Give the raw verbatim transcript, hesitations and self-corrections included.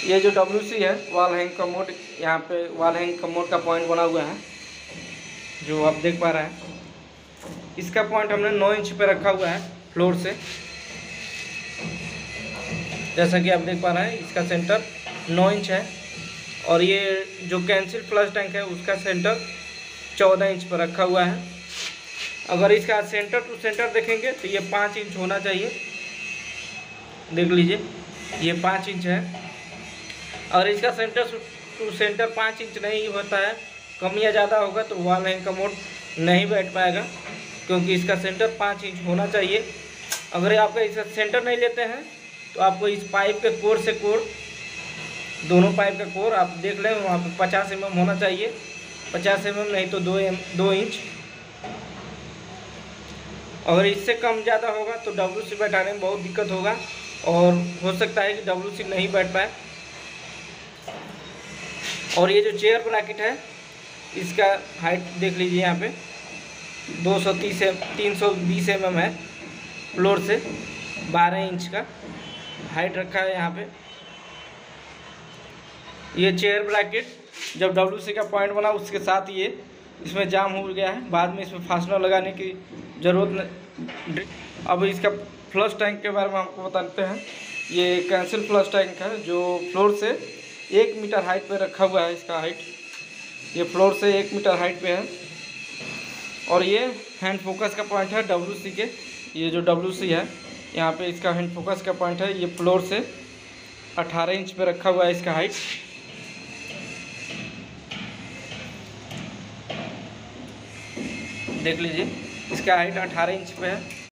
ये जो W C है वॉल हैंग कमोड, यहाँ पे वॉल हैंग कमोड का पॉइंट बना हुआ है जो आप देख पा रहे हैं। इसका पॉइंट हमने नौ इंच पे रखा हुआ है फ्लोर से, जैसा कि आप देख पा रहे हैं। इसका सेंटर नौ इंच है और ये जो कैंसिल फ्लश टैंक है उसका सेंटर चौदह इंच पर रखा हुआ है। अगर इसका सेंटर टू सेंटर देखेंगे तो ये पाँच इंच होना चाहिए, देख लीजिए ये पाँच इंच है। और इसका सेंटर टू सेंटर पाँच इंच नहीं होता है, कम या ज़्यादा होगा तो वॉल हैंग कमोड नहीं बैठ पाएगा, क्योंकि इसका सेंटर पाँच इंच होना चाहिए। अगर आपका इसका सेंटर नहीं लेते हैं तो आपको इस पाइप के कोर से कोर, दोनों पाइप का कोर आप देख लें वहाँ पे पचास एम एम होना चाहिए, पचास एम एम नहीं तो दो एम दो इंच। अगर इससे कम ज़्यादा होगा तो डब्ल्यू सी बैठाने में बहुत दिक्कत होगा और हो सकता है कि डब्ल्यू सी नहीं बैठ पाए। और ये जो चेयर ब्रैकेट है इसका हाइट देख लीजिए, यहाँ पे दो सौ तीस तीन सौ बीस एम एम है, फ्लोर से बारह इंच का हाइट रखा है यहाँ पे। ये चेयर ब्रैकेट जब डब्ल्यू सी का पॉइंट बना उसके साथ ये इसमें जाम हो गया है, बाद में इसमें फास्टनर लगाने की ज़रूरत नहीं। अब इसका फ्लश टैंक के बारे में आपको बताते हैं। ये कैंसिल फ्लश टैंक है जो फ्लोर से एक मीटर हाइट पे रखा हुआ है। इसका हाइट ये फ्लोर से एक मीटर हाइट पे है और ये हैंड फोकस का पॉइंट है डब्ल्यू सी के। ये जो डब्ल्यू सी है यहाँ पे इसका हैंड फोकस का पॉइंट है, ये फ्लोर से अठारह इंच पे रखा हुआ है इसका हाइट। देख लीजिए इसका हाइट अठारह इंच पे है।